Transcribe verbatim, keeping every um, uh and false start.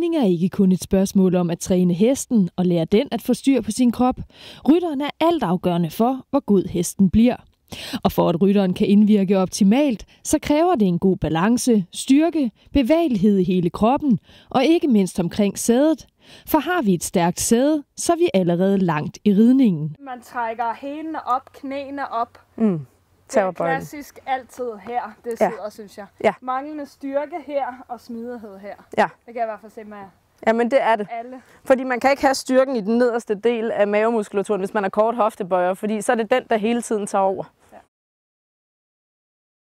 Ridning er ikke kun et spørgsmål om at træne hesten og lære den at få styr på sin krop. Rytteren er altafgørende for, hvor god hesten bliver. Og for at rytteren kan indvirke optimalt, så kræver det en god balance, styrke, bevægelighed i hele kroppen og ikke mindst omkring sædet. For har vi et stærkt sæde, så er vi allerede langt i ridningen. Man trækker hælene op, knæene op. Mm. Det er klassisk altid her, det sidder, ja. Synes jeg. Ja. Manglende styrke her og smidighed her. Ja. Det kan jeg i hvert fald se med Ja, men det er det. alle. Fordi man kan ikke have styrken i den nederste del af mavemuskulaturen, hvis man har kort hoftebøjer, fordi så er det den, der hele tiden tager over.